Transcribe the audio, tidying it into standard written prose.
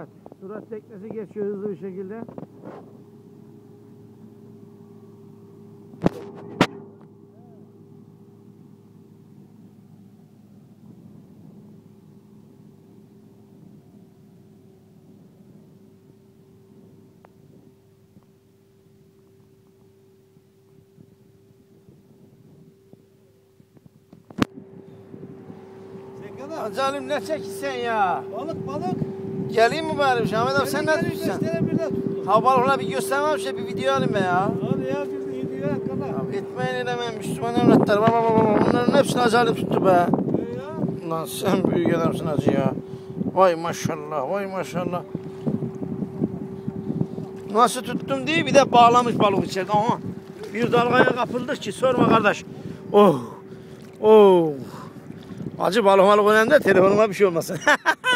Evet. Surat teknesi geçiyor hızlı bir şekilde. Acalim ne çekilsen ya? Balık. Geleyim mi bari Ahmet abi sen ne tutuyorsun? Ha balıkla bir göstermem şey bir video alayım be ya. Hadi ya bir video yakala. Etmeyin elemeyin Müslüman evlatlar. Baba bunların hepsini acalim tuttu be. Ya. Lan sen büyük adamsın hacı ya. Vay maşallah vay maşallah. Nasıl tuttum diye bir de bağlamış balık içeride. Aha. Bir dalgaya kapıldık ki sorma kardeş. Oh. Oh. Acı balık önemli de telefonuma bir şey olmasın.